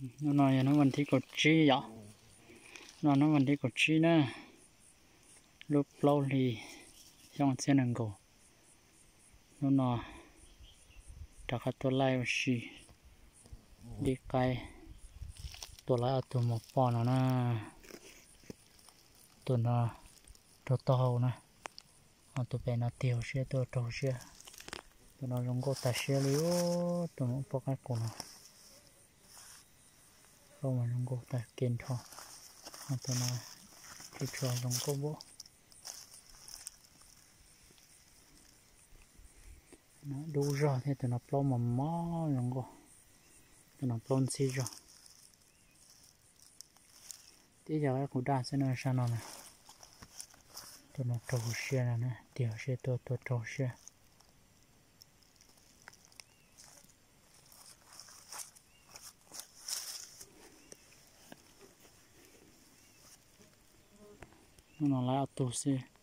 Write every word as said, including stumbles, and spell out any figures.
nó nói nó vấn thi cột chi vậy nó nó vấn thi cột chi nè lúc lâu thì trong xe nâng cổ nó nói chắc là tôi lại xì đi cày tôi lại ở tụi một bò nó nè tụi nó tụi to nè tụi bé nó tiêu xe tụi trâu xe tụi nó dùng gỗ tạt xe liu tụi nó bóc cái cổ nó không mà dùng gỗ tạt kiên thôi tụi nó thì cho dùng gỗ bố nó đủ rồi thì tụi nó plo mà mó dùng gỗ tụi nó plon xí rồi tí giờ cái củ đa sẽ nơi sao nó nè tụi nó trâu xe này nè tiểu xe tụi tụi trâu xe nó lại ở tù xe